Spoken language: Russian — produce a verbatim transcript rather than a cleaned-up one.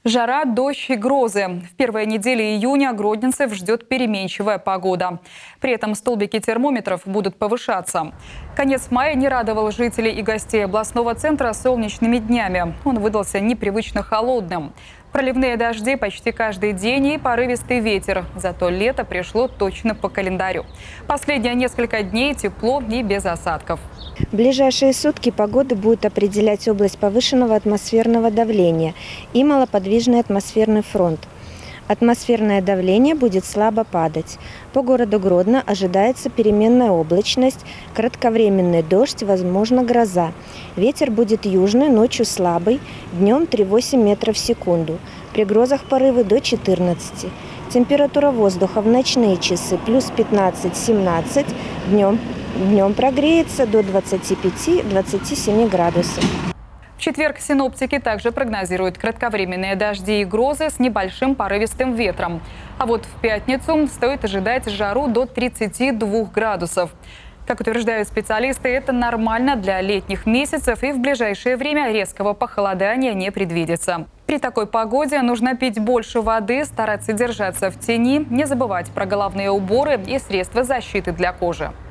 Жара, дождь и грозы. В первые недели июня гродненцев ждет переменчивая погода. При этом столбики термометров будут повышаться. Конец мая не радовал жителей и гостей областного центра солнечными днями. Он выдался непривычно холодным. Проливные дожди почти каждый день и порывистый ветер. Зато лето пришло точно по календарю. Последние несколько дней тепло и без осадков. В ближайшие сутки погоду будет определять область повышенного атмосферного давления и малоподвижный атмосферный фронт. Атмосферное давление будет слабо падать. По городу Гродно ожидается переменная облачность, кратковременный дождь, возможно гроза. Ветер будет южный, ночью слабый, днем три-восемь метров в секунду. При грозах порывы до четырнадцати. Температура воздуха в ночные часы плюс пятнадцать-семнадцать, днем, днем прогреется до двадцати пяти — двадцати семи градусов. В четверг синоптики также прогнозируют кратковременные дожди и грозы с небольшим порывистым ветром. А вот в пятницу стоит ожидать жару до тридцати двух градусов. Как утверждают специалисты, это нормально для летних месяцев, и в ближайшее время резкого похолодания не предвидится. При такой погоде нужно пить больше воды, стараться держаться в тени, не забывать про головные уборы и средства защиты для кожи.